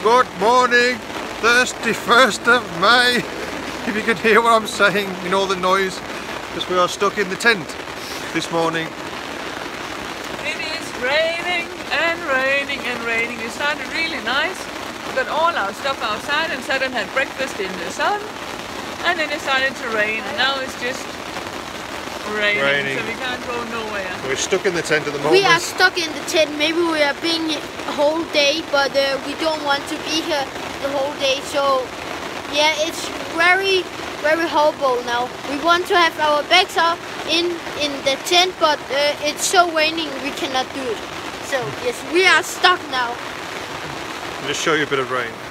Good morning, Thursday, 1st of May. If you can hear what I'm saying, you know the noise, because we are stuck in the tent this morning. It is raining and raining and raining. It started really nice. We got all our stuff outside and sat and had breakfast in the sun. And then it started to rain, and now it's just raining. So we can't go nowhere. We're stuck in the tent at the moment. We are stuck in the tent. Maybe we are being here a whole day, but we don't want to be here the whole day. So yeah, it's very horrible now. We want to have our bags up in the tent, but it's so raining we cannot do it. So yes, we are stuck now. I'll just show you a bit of rain.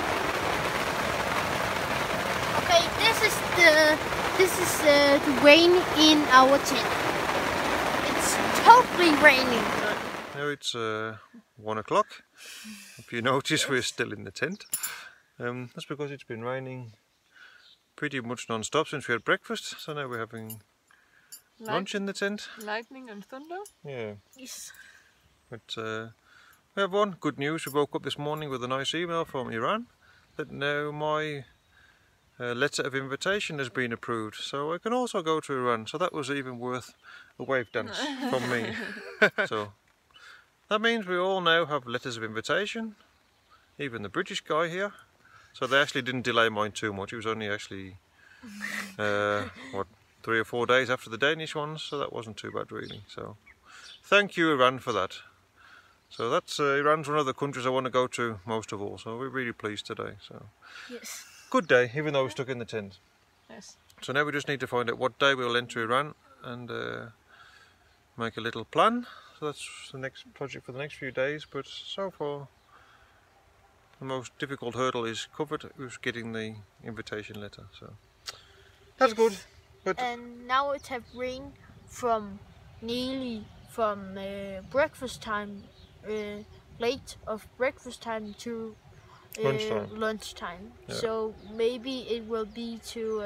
Okay, this is the rain in our tent. It's totally raining. Now it's 1 o'clock. If you notice, we're still in the tent. That's because it's been raining pretty much non-stop since we had breakfast. So now we're having lunch in the tent. Lightning and thunder? Yeah. Yes. But we have one good news. We woke up this morning with a nice email from Iran that now my letter of invitation has been approved, so I can also go to Iran. So that was even worth a wave dance from me. So that means we all now have letters of invitation, even the British guy here. So they actually didn't delay mine too much. It was only actually what, 3 or 4 days after the Danish ones, so that wasn't too bad really. So thank you, Iran, for that. So that's Iran's one of the countries I want to go to most of all, so we're really pleased today. So Yes. good day, even though we're stuck in the tent. Yes. So now we just need to find out what day we'll enter Iran and make a little plan. So that's the next project for the next few days, but so far the most difficult hurdle is covered. It was getting the invitation letter, so that's good. But And now it have rained from nearly from breakfast time, late of breakfast time to lunchtime. Yeah. So maybe it will be to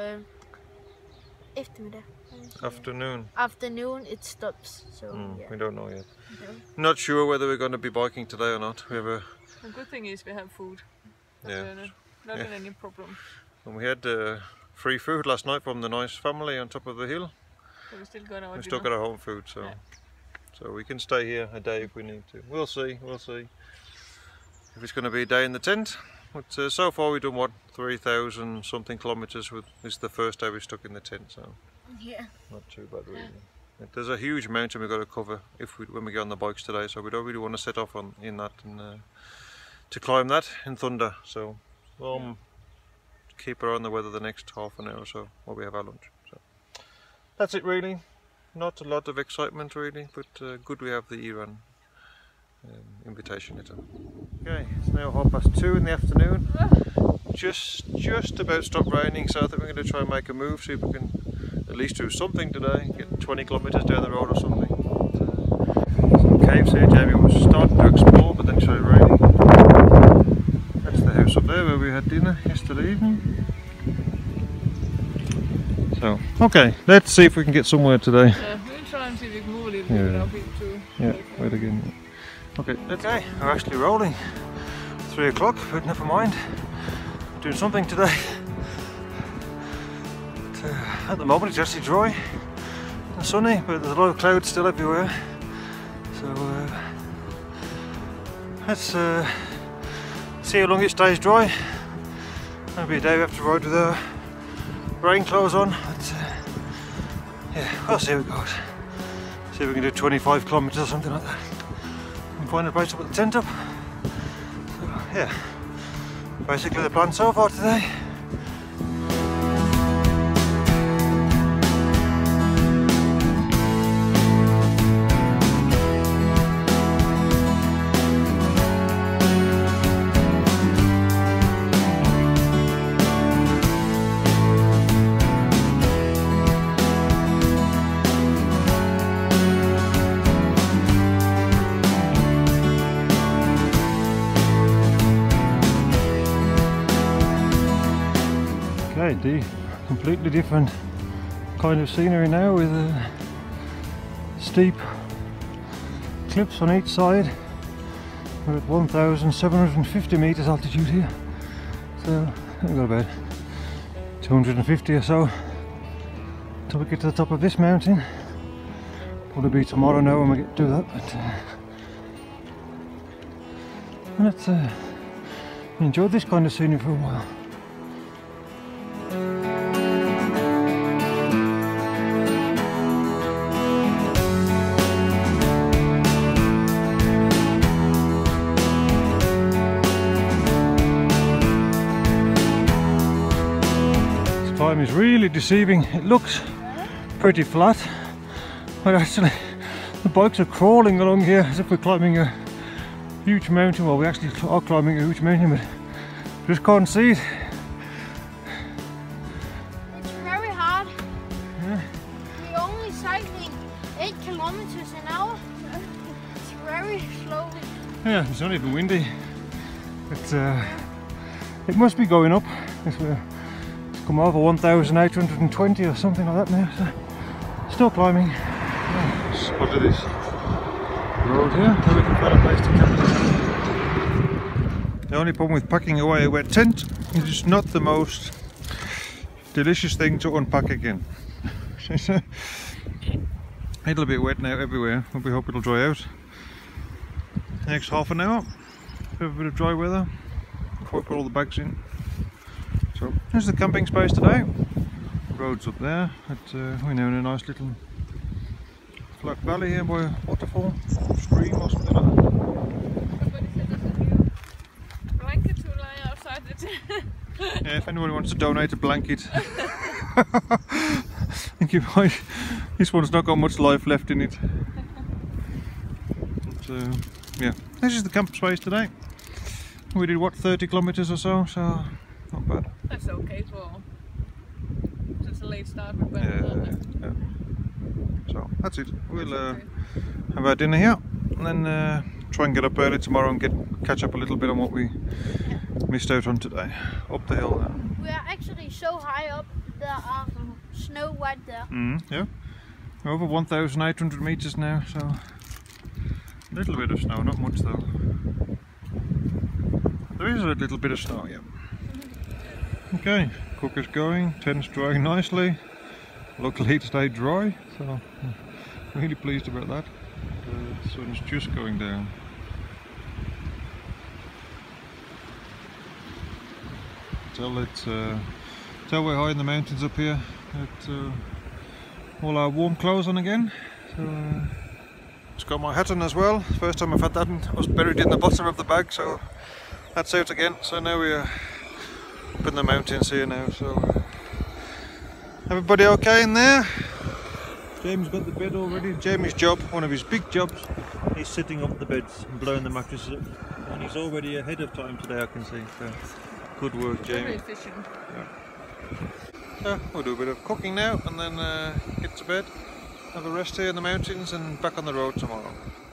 afternoon it stops. So yeah. we don't know yet. No. Not sure whether we're going to be biking today or not. We have The good thing is we have food. yeah. Not any problem. And we had free food last night from the nice family on top of the hill. So we still got our We still got our home food, so Yeah. so we can stay here a day if we need to. We'll see if it's going to be a day in the tent. But so far we've done what, 3,000 something kilometers. This is the first day we're stuck in the tent, so Yeah. not too bad really. There's a huge mountain we've got to cover when we get on the bikes today, so we don't really want to set off in that and to climb that in thunder. So we'll keep our eye on the weather the next half an hour or so while we have our lunch. So that's it really. Not a lot of excitement really, but good we have the Iran invitation letter. Okay, it's now 2:30 in the afternoon. Just about stopped raining, so I think we're going to try and make a move, see if we can at least do something today, get 20 kilometres down the road or something. Some caves here. Jamie was starting to explore, but then it started raining. That's the house up there where we had dinner yesterday evening. So, okay, let's see if we can get somewhere today. Yeah, we'll try and see if we can move a little bit without being too. Yeah, wait again. Okay, we're actually rolling. 3 o'clock, but never mind. Doing something today. But, at the moment it's actually dry and sunny, but there's a lot of clouds still everywhere. So let's see how long it stays dry. Maybe a day we have to ride with our rain clothes on. But yeah, we'll see how it goes. See if we can do 25 kilometres or something like that. And find a place to put the tent up. So yeah, basically the plan so far today. Okay, completely different kind of scenery now with steep cliffs on each side We're at 1,750 meters altitude here, so we've got about 250 or so till we get to the top of this mountain. Probably be tomorrow now when we get to that, but let's enjoy this kind of scenery for a while. This climb is really deceiving. It looks pretty flat, but actually the bikes are crawling along here as if we're climbing a huge mountain. Well, we actually are climbing a huge mountain, but just can't see it. It's very hard. Yeah. We're only cycling 8 kilometers an hour. It's very slowly. Yeah, it's not even windy. It must be going up. It's come over 1,820 or something like that now. So still climbing. Yeah, spotted this road here, so we can find a place to camp. The only problem with packing away a wet tent is it's not the most delicious thing to unpack again. It's a little bit wet now everywhere, but we hope it'll dry out. Next half an hour, have a bit of dry weather before we put all the bags in. So here's the camping space today. Road's up there, we're now in a nice little flat valley here by a waterfall, stream or something like that. Somebody said there's a new blanket to lie outside the tent. Yeah, if anyone wants to donate a blanket. I think you might. This one's not got much life left in it. But, yeah, this is the camp space today. We did what, 30 kilometers or so, so not bad. That's okay for such a late start with weather. Yeah. So that's it. We'll have our dinner here and then try and get up early tomorrow and catch up a little bit on what we missed out on today. Up the hill there. We are actually so high up, there are snow right there. Yeah. We're over 1,800 meters now, so a little bit of snow, not much though. There is a little bit of snow, yeah. Okay, cooker's going, tent's drying nicely. Luckily it stayed dry, so I'm really pleased about that. The sun's just going down. Tell we're high in the mountains up here. All our warm clothes on again. So, just got my hat on as well. First time I've had that, and I was buried in the bottom of the bag, so that's out again. So now we're up in the mountains here now. So everybody okay in there? Jamie's got the bed already. Jamie's job, one of his big jobs, is sitting up the beds and blowing the mattresses up. And he's already ahead of time today, I can see. So good work, Jamie. Very efficient. Yeah. We'll do a bit of cooking now and then get to bed, have a rest here in the mountains and back on the road tomorrow.